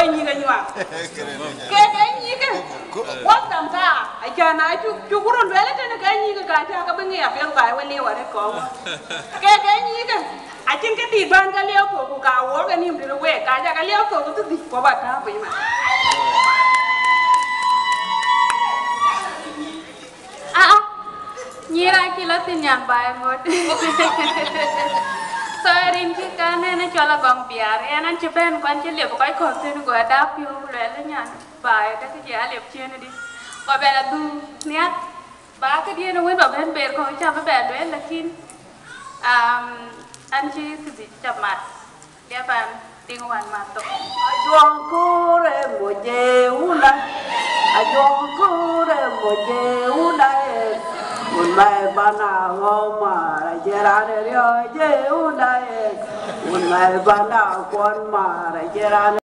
nyi ga nywa ke nyi ga wat dam ka ai cha na chu ku ron wele te ke nyi ga cha ka bengi ya pel ka we le wa re ko ke nyi ga a chin ke ti ban ka leo ko ku ka wo ga nim de we ka ja ka leo ko ku ti ko ba ta pe ma Nyira kila tinyan bay ngot. So rin ki kane na chola gong biar ya nan cheben kwan che lep kai ko tin go da pyo le le nyan bay ta ke ya lep chen di. Ko be la du niat ba ke di no wen ba ben ber ko cha ba be le lakin an chi tu di chamat dia ban ting wan ma to. Ajuang ku re mo je una ajuang ku re mo je una un mai bana ngoma ra jera re yo je una un mai bana kon ma ra jera